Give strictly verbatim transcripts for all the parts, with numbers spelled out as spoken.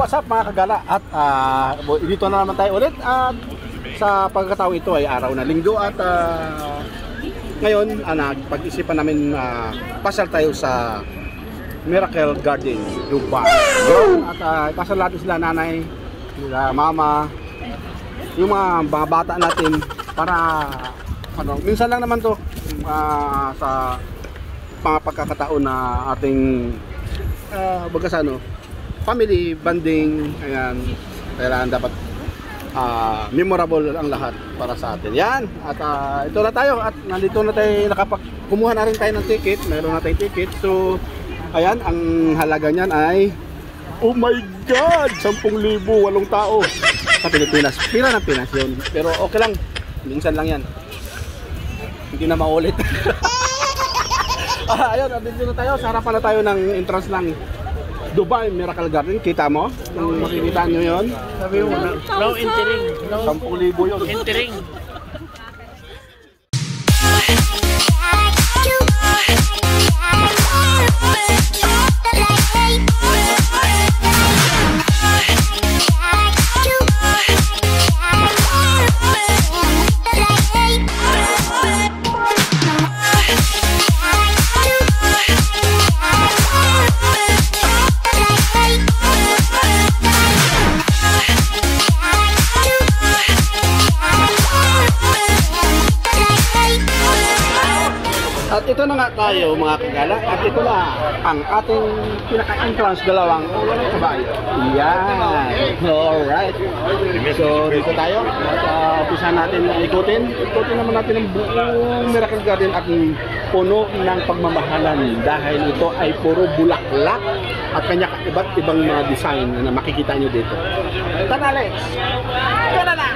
what's up mga kagala? At uh, dito na naman tayo ulit at sa pagkataon ito ay araw na linggo at uh, ngayon uh, nagpag-isipan namin uh, pasal tayo sa Miracle Garden, Dubai. At uh, pasal natin sila nanay, sila mama, yung mga, mga bata natin para ano, minsan lang naman to uh, sa mga pagkakataon na ating uh, bagas ano, family bonding. Ayan, kailangan dapat uh, memorable ang lahat para sa atin. Yan, at uh, ito na tayo at nandito na tayo, nakapag kumuha na rin tayo ng ticket, mayroon na tayong ticket. So ayan, ang halaga niyan ay oh my god, sampung libo, walong tao sa Pilipinas. Pira ng Pinas yun, pero okay lang, minsan lang yan, hindi na maulit. Ah, ayun, nandito na tayo, sa harapan na tayo ng entrance ng Dubai Miracle Garden. Kita mo? Kung makikita nyo yun. Sabi mo, no entering. sampung libo yun. Entering. At ito na nga tayo mga kagala, at ito na ang ating pinaka-entrance, dalawang kabayo. Yan. Alright. So dito tayo at uh, umpisa natin ikutin. Ikutin naman natin ang buong Miracle Garden at puno ng pagmamahalan dahil ito ay puro bulaklak at kanya iba't ibang mga design na makikita nyo dito. Tara, Alex! Tara na!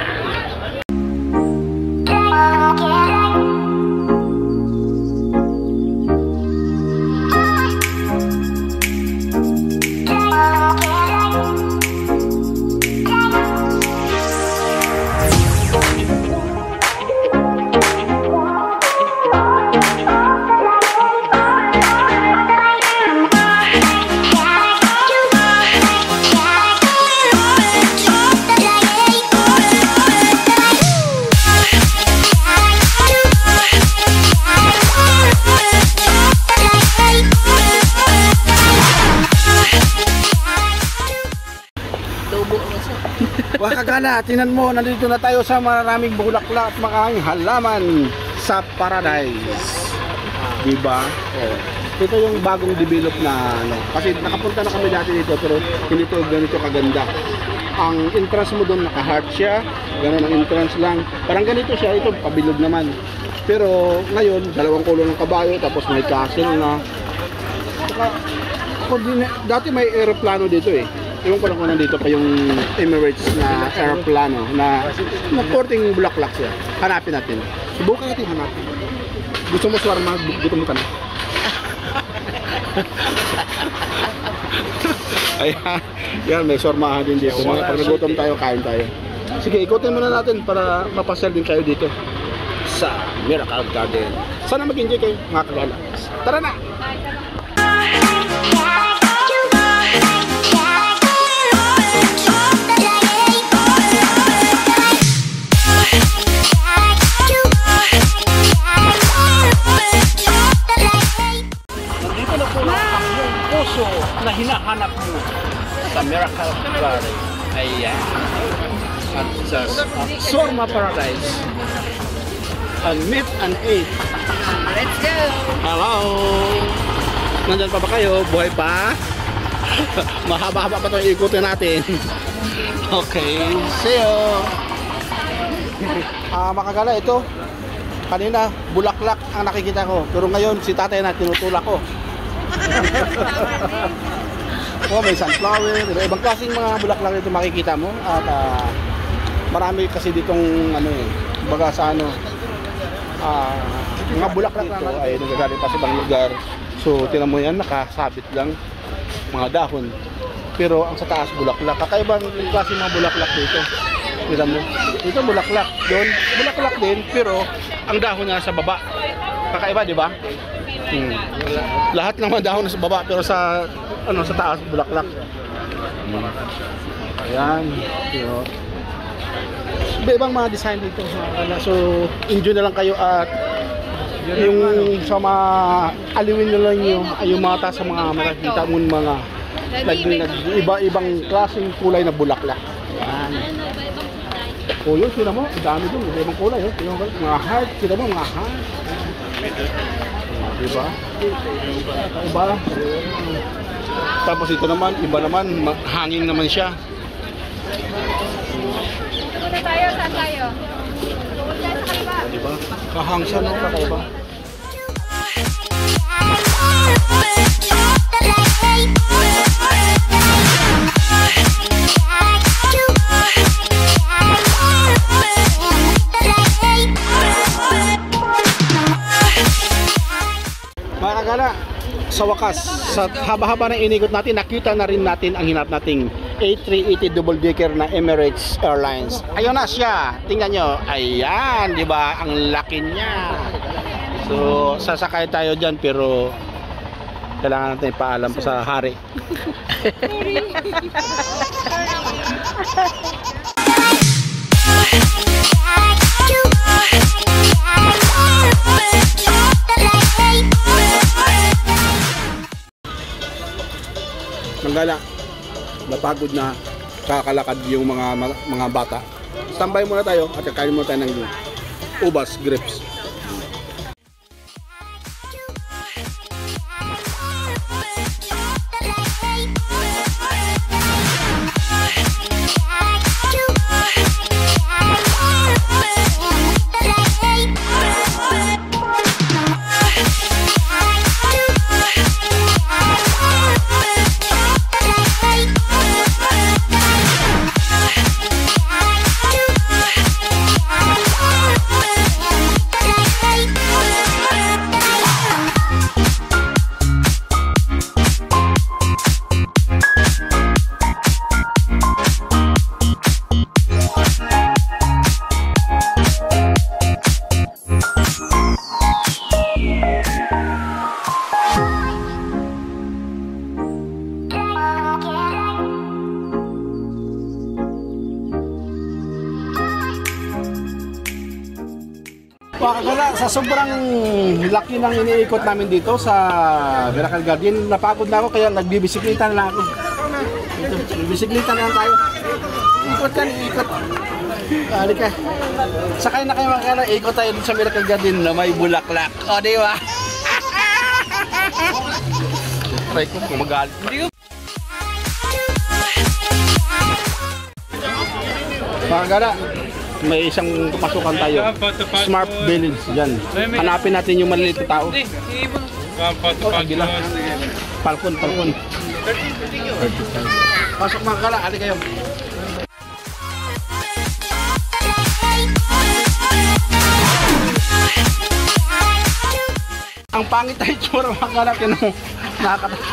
Mga kagala, tingnan mo, nandito na tayo sa maraming bulaklak at maraming halaman sa Paradise. Diba? Oh. Ito yung bagong develop na ano. Kasi nakapunta na kami dati dito pero hindi to ganito kaganda. Ang entrance mo doon naka-heart siya, gano'n ang entrance lang. Parang ganito siya, ito pabilog naman. Pero ngayon, dalawang kulong ng kabayo tapos may castle na. Saka, ako din, dati may aeroplano dito eh. Ewan ko lang kung nandito pa yung Emirates na aeroplano na nagporting bulaklak siya. Hanapin natin. Subukan natin hanapin. Gusto mo swarma, gutom ka na. Ayan, yan, may swarmahan din dito. Mga pag nagutom tayo, kain tayo. Sige, ikutin muna natin para mapasel din kayo dito sa Miracle Garden. Sana mag-enjoy kayo mga kagala. Tara na! Na hinahanap mo sa Miracle Garden. Ayan. At sa Sorma Paradise. And meet and eat. Let's go! Hello! Nandyan pa ba kayo? Buhay pa? Mahaba-haba pa ito ikutin natin. Okay. See you! Ah, makagala ito. Kanina, bulaklak ang nakikita ko. Pero ngayon, si tatay na tinutulak ko. Oh, may sunflower, ibang klaseng mga bulaklak dito makikita mo at uh, marami kasi ditong ano eh, baga sa ano uh, mga bulaklak dito ay nagagaling pa sa ibang lugar. So tinan mo yan, nakasabit lang mga dahon pero ang sa taas bulaklak. Kakaibang klaseng mga bulaklak dito. Tinan mo, dito bulaklak, doon bulaklak din pero ang dahon niya sa baba. Kakaiba, di ba? Hmm. Lahat ng mga dahon nasa baba pero sa ano sa taas bulaklak. Ayan. Yun. Iba-ibang mga design dito. So, enjoy na lang kayo at yung sa mga aliwin na lang yung, yung mga ta sa mga makikita mo mga nag, nag, iba-ibang klaseng kulay na bulaklak. Ayan. O yun, sila mo, dami doon, iba-ibang kulay. Oh. Mga heart, sila mo, mga heart. Diba? Iba. Tapos ito naman, iba naman, hangin naman siya. Muna tayo, saan tayo? Diba? Kahang siya, no? Kakaiba. Mga kagala, sa wakas, sa haba-haba na inikot natin, nakita na rin natin ang hinap nating A three eighty double decker na Emirates Airlines. Ayun na siya. Tingnan nyo. Ayan, di ba? Ang laki niya. So, sasakay tayo dyan pero kailangan natin ipaalam pa sa hari. Manggala, napagod na kakalakad yung mga mga bata. Standby muna tayo at kakain muna tayo ng ubas grapes. Pakagala, sa sobrang laki ng iniikot namin dito sa Miracle Garden, napagod na ako kaya nagbibisikleta na lang ako. Ito, nagbibisikleta na lang tayo. Ikot ka, ikot. Halika. Sakay na kayo mga kagala, ikot tayo dito sa Miracle Garden na may bulaklak. O, di ba? Try ko, kumagalit. Hindi ko. Pakagala, may isang pasukan tayo. Smart Village yan. Hanapin natin yung maliliit na tao. Oh, agila. Falcon, Falcon. Pasok mga kala, ali kayo. Ang pangit tayo tsura mga kala, kino nakakata.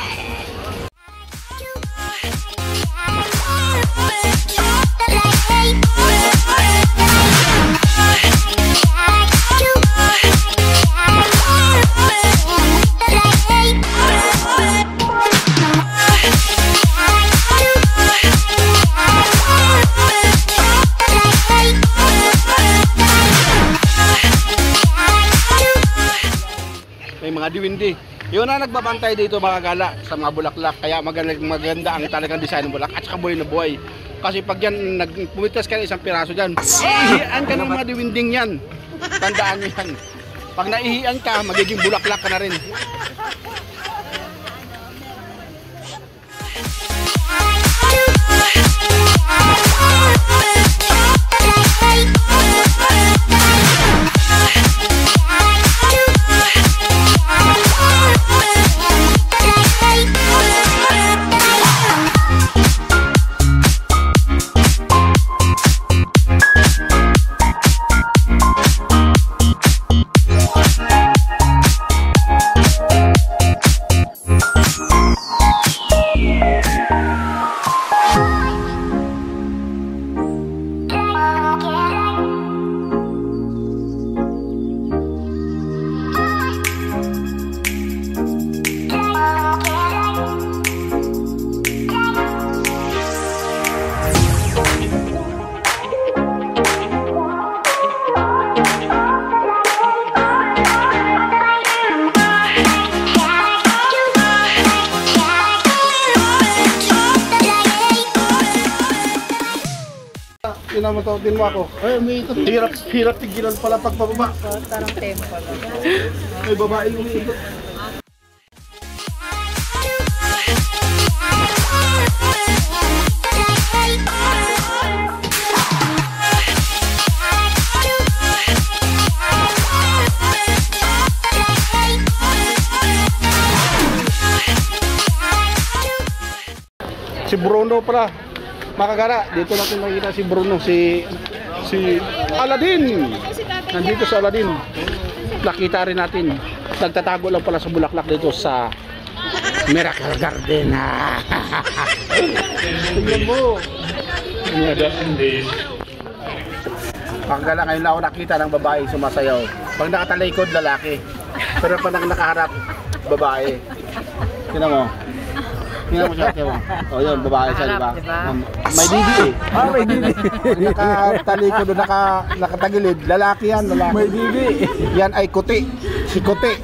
Mga diwindi. Yun na nagbabantay dito mga gala sa mga bulaklak. Kaya maganda, maganda ang talagang design ng bulak at saka buhay na buhay. Kasi pag yan, nagpumitas ka ng isang piraso dyan, ihian ka ng mga diwinding yan. Tandaan nyo yan. Pag naihian ka, magiging bulaklak ka na rin. tinan mo to, tinan mo ako. Ay, umiikot. Hirap, hirap tigilan pala pagpababa. Parang temple. May babae umiikot. Si Bruno pala. Makagara, dito natin makikita si Bruno, si si Aladdin. Nandito sa Aladdin. Nakita rin natin. Nagtatago lang pala sa bulaklak dito sa Miracle Garden. Tingnan mo. Makagara, ngayon lang ako nakita ng babae sumasayaw. Pag nakatalikod, lalaki. Pero pag nakaharap, babae. Tingnan mo. Tingnan mo siya, tingnan mo. O yun, babae siya, diba? Um, may didi eh. Ah, may didi. Nakatalikod o naka, nakatagilid, lalaki yan, lalaki. May didi. Yan ay kuti. Si kuti.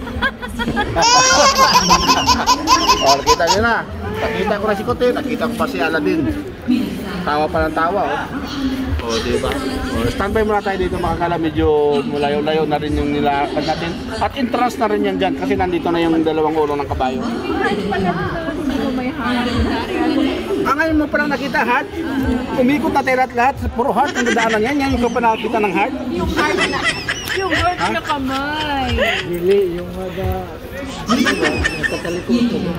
O, nakita nyo na. Nakita ko na si kuti, nakita ko pa si Aladdin. Tawa pa ng tawa, oh. O, diba? O, standby muna tayo dito, makakala. Medyo malayo-layo na rin yung nilakad natin. At entrance na rin yan dyan kasi nandito na yung dalawang ulo ng kabayo. Ah, ngayon mo parang nakita heart? Umikot na tayo lahat, puro heart ang dadaanan yan. Yan yung pa nakita ng heart? Yung heart na, yung heart na kamay. Dili, yung mga nakatalikod ko.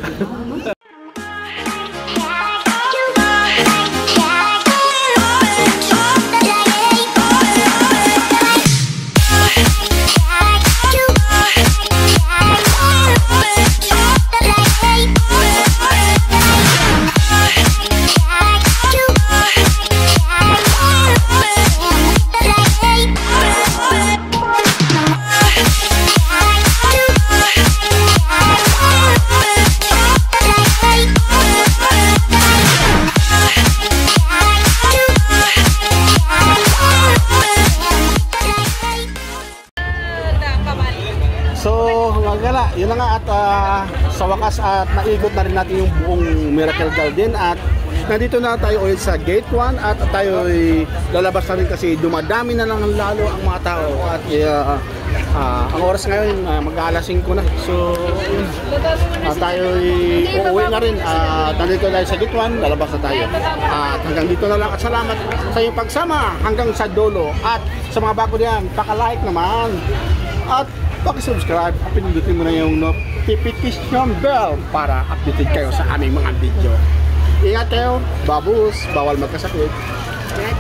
Yun na nga at uh, sa wakas at naigot na rin natin yung buong Miracle Garden at nandito na tayo ulit sa gate one at tayo ay lalabas na rin kasi dumadami na lang lalo ang mga tao at uh, uh, ang oras ngayon uh, mag-aalas singko na, so yun, uh, tayo ay uuwi na rin at uh, nandito tayo sa gate one, lalabas na tayo at hanggang dito na lang at salamat sa iyong pagsama hanggang sa dulo at sa mga bago diyan, paka-like naman at paki-subscribe at pindutin mo na yung notification bell para updated kayo sa aming mga video. Ingat kayo, babus, bawal magkasakit.